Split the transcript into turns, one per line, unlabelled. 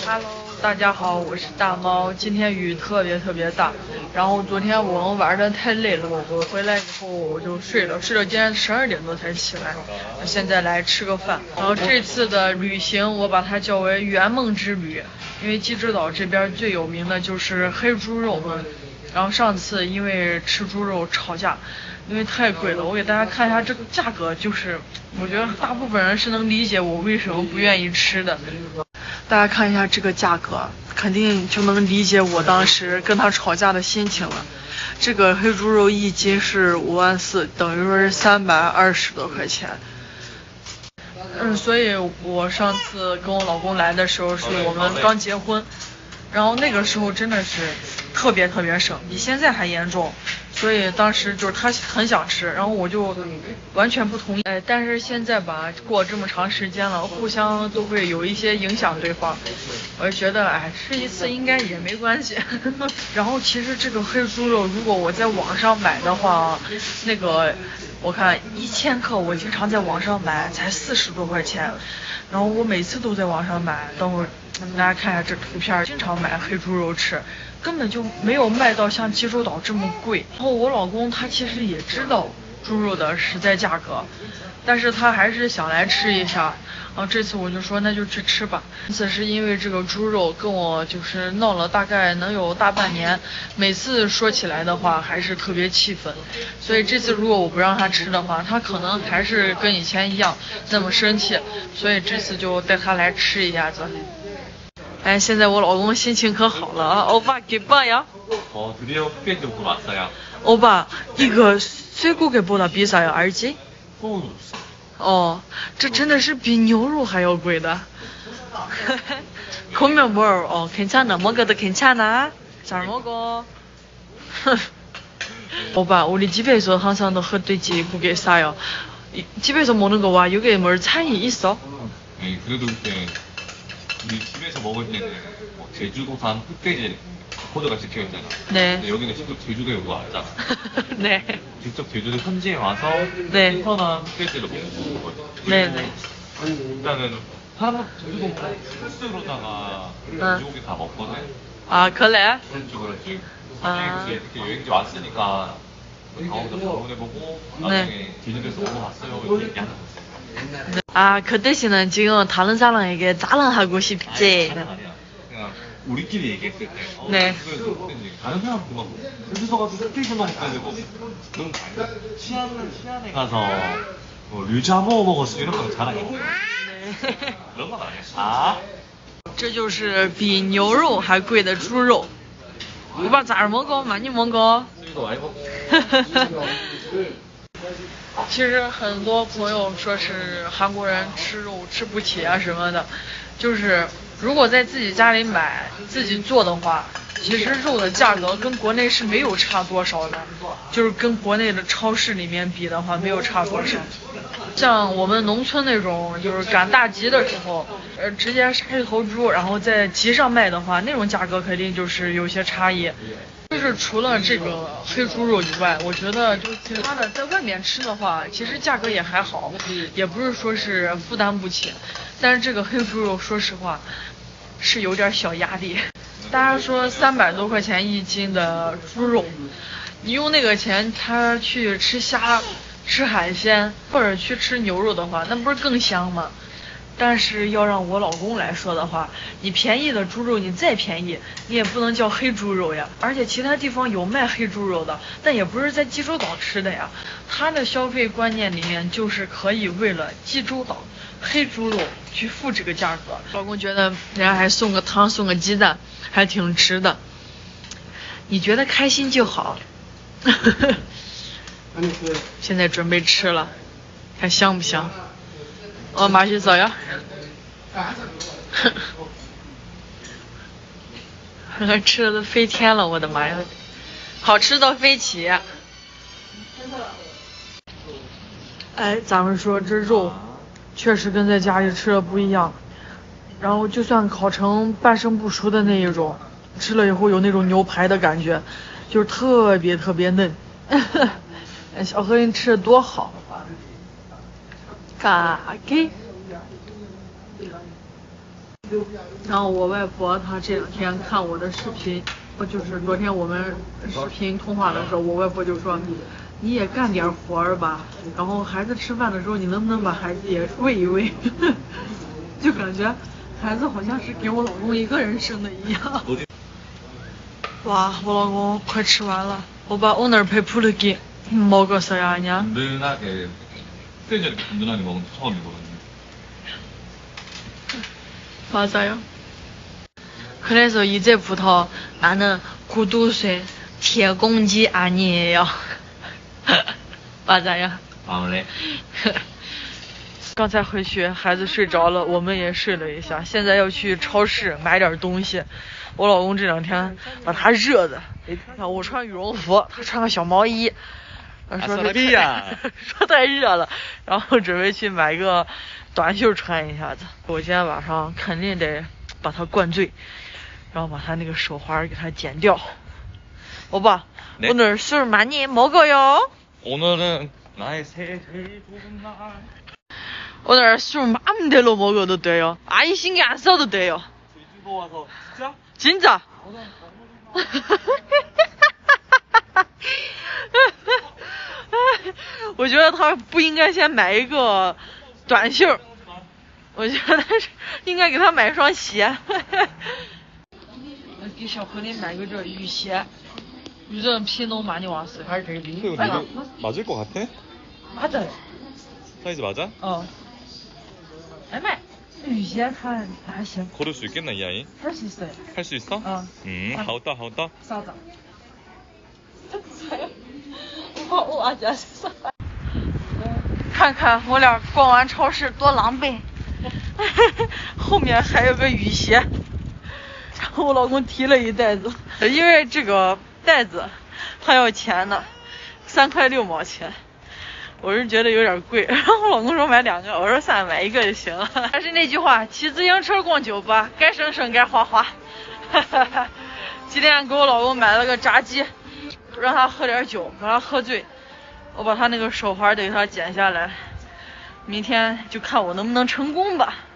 Hello， 大家好，我是大猫。今天雨特别大，然后昨天我们玩的太累了，我回来以后我就睡了，今天12点多才起来。现在来吃个饭。然后这次的旅行我把它叫为圆梦之旅，因为济州岛这边最有名的就是黑猪肉。然后上次因为吃猪肉吵架，因为太贵了。我给大家看一下这个价格，就是我觉得大部分人是能理解我为什么不愿意吃的。大家看一下这个价格，肯定就能理解我当时跟他吵架的心情了。这个黑猪肉1斤是5.4万，等于说是320多块钱。所以我上次跟我老公来的时候是我们刚结婚，然后那个时候真的是特别省，比现在还严重。所以当时就是他很想吃，然后我就完全不同意。但是现在吧，过这么长时间了，互相都会有一些影响对方。我就觉得，吃一次应该也没关系。然后其实这个黑猪肉，如果我在网上买的话，那个我看1000克，我经常在网上买，才40多块钱。然后我每次都在网上买，等会儿大家看一下这图片，经常买黑猪肉吃。根本就没有卖到像济州岛这么贵。然后我老公他其实也知道猪肉的实在价格，但是他还是想来吃一下。这次我就说那就去吃吧。这次是因为这个猪肉跟我就是闹了大概能有大半年，每次说起来的话还是特别气愤。所以这次如果我不让他吃的话，他可能还是跟以前一样那么生气。所以这次就带他来吃一下子。现在我老公心情可好了啊！欧巴给爸呀！
드디어 흑돼지 먹고 왔어요.
오빠, 이거 쇠고기보다 비싸요, 알지? 这真的是比牛肉还要贵的。그러면 뭘? 괜찮아. 먹어도 괜찮아. 잘 먹어. 오빠, 우리 집에서 항상 흑돼지 고기 싸요. 집에서 먹는 거와 여기에 뭘 차이 있어?
네, 그래도 그때 우리 집에서 먹을 때는 제주도산 흑돼지 코드가 찍혀있잖아.
네.
근데 여기는 직접 제주도에 왔잖아.
네.
직접 제주도 현지에 와서
네.
신선한 흑돼지를 먹는 거지.
네네.
일단은 사람 제주도 코스로다가 돼지고기 다 먹거든.
그래?
그렇지. 나중에 이렇게 여행지 왔으니까 강원도 방문해보고 나중에 제주도에서 먹어봤어요 이렇게 얘기하는 거지.
그 대신은 지금 다른 사람에게 자랑하고 싶지.
아니야. 그냥 우리끼리 얘기했을 때.
네.
다른 사람 그만 제주도 가서 흑돼지만 먹어야 되고 그런 거 아니야? 치안에 가서 류자모 먹었어 이런 건 자랑해.
네.
그런 건 아니야.
这就是比牛肉还贵的猪肉。오빠 잘 먹어, 많이 먹어. 其实很多朋友说是韩国人吃肉吃不起啊什么的，就是如果在自己家里买自己做的话，其实肉的价格跟国内是没有差多少的，就是跟国内的超市里面比的话没有差多少。像我们农村那种就是赶大集的时候，直接杀一头猪然后在集上卖的话，那种价格肯定就是有些差异。就是除了这个黑猪肉以外，我觉得就其他的在外面吃的话，其实价格也还好，也不是说是负担不起。但是这个黑猪肉说实话是有点小压力。大家说300多块钱1斤的猪肉，你用那个钱他去吃虾吃海鲜或者去吃牛肉的话，那不是更香吗？但是要让我老公来说的话，你便宜的猪肉你再便宜，你也不能叫黑猪肉呀。而且其他地方有卖黑猪肉的，但也不是在济州岛吃的呀。他的消费观念里面就是可以为了济州岛黑猪肉去付这个价格。老公觉得人家还送个汤送个鸡蛋，还挺值的。你觉得开心就好。现在准备吃了，看香不香？맛있어요? 吃的飞天了，我的妈呀，好吃到飞起。咱们说这肉确实跟在家里吃的不一样，然后就算烤成半生不熟的那一种，吃了以后有那种牛排的感觉，就是特别嫩。小何人吃的多好。嘎给然后我外婆她这2天看我的视频，就是昨天我们视频通话的时候，我外婆就说你也干点活儿吧，然后孩子吃饭的时候你能不能把孩子也喂一喂？就感觉孩子好像是给我老公一个人生的一样。哇，我老公快吃完了，我把오늘배부르기 먹었어요, 아니야?
든든하게 그때 이렇게 든든하게 먹은 게 처음이거든요.
맞아요. 그래서 이제부터 나는 구두쇠铁公鸡 아니에요. 맞아요.
아, 그래?
刚才回去，孩子睡着了，我们也睡了一下。现在要去超市买点东西。我老公这2天把他热的，我穿羽绒服，他穿个小毛衣，说说太热了，然后准备去买个短袖穿一下子。我今天晚上肯定得把他灌醉，然后把他那个手环给他剪掉。오빠, 네? 오늘 술 많이 먹어요?
오늘은 나의 제일 좋은 날.
오늘 술 마음대로 먹어도 돼요. 아니 신경 안 써도 돼요.
이거 와서
진짜? 진짜? 我觉得他不应该先买一个短袖，我觉得是应该给他买一双鞋。给小何林买个这雨鞋，요즘 비 너무 많이 왔어요.
이거 맞을 것 같아?
맞아요.
사이즈 맞아?
애매. 雨鞋它还行。
걸을 수 있겠나 이 아이?
할 수 있어요.
할 수 있어? 好的好的。
稍等。我阿姐是。看看我俩逛完超市多狼狈，后面还有个雨鞋，然后我老公提了一袋子，因为这个袋子他要钱的，3块6毛钱。我是觉得有点贵，然后我老公说买2个，我说算了，买1个就行了。还是那句话，骑自行车逛酒吧，该省省该花花。今天给我老公买了个炸鸡，让他喝点酒，把他喝醉。我把他那个手环得给他剪下来，明天就看我能不能成功吧。